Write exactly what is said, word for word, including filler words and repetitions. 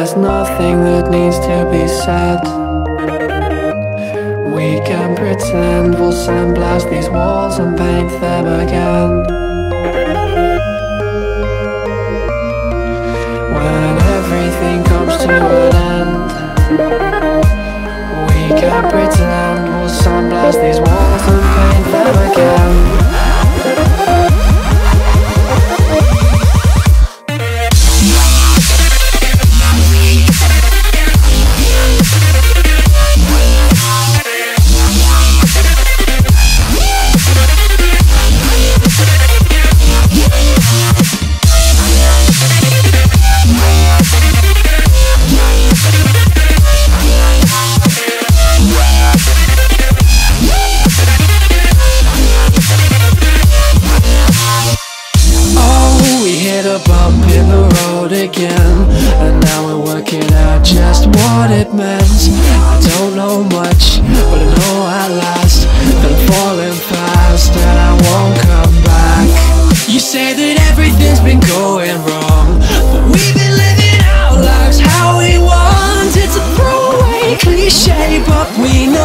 there's nothing that needs to be said. We can pretend we'll sandblast these walls and paint them again. When everything comes to an end, we can pretend we'll sandblast these walls and paint them again. Bump in the road again, and now we're working out just what it meant. I don't know much, but I know at last that I'm falling fast and I won't come back. You say that everything's been going wrong, but we've been living our lives how we want. It's a throwaway cliche, but we know